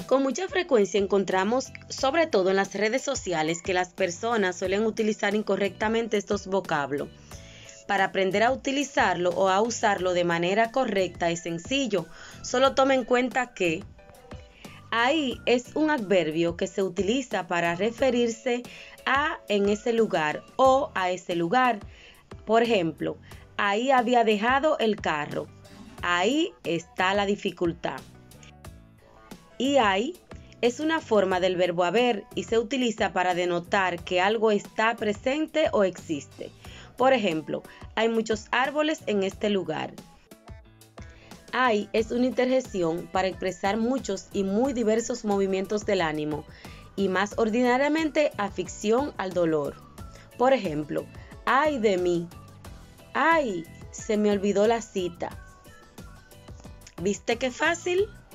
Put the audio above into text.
Con mucha frecuencia encontramos, sobre todo en las redes sociales, que las personas suelen utilizar incorrectamente estos vocablos. Para aprender a utilizarlo o a usarlo de manera correcta es sencillo. Solo toma en cuenta que ahí es un adverbio que se utiliza para referirse a en ese lugar o a ese lugar. Por ejemplo, ahí había dejado el carro. Ahí está la dificultad. Y ahí es una forma del verbo haber y se utiliza para denotar que algo está presente o existe. Por ejemplo, hay muchos árboles en este lugar. Hay es una interjección para expresar muchos y muy diversos movimientos del ánimo y más ordinariamente afición al dolor. Por ejemplo, ay de mí, ay, se me olvidó la cita. ¿Viste qué fácil?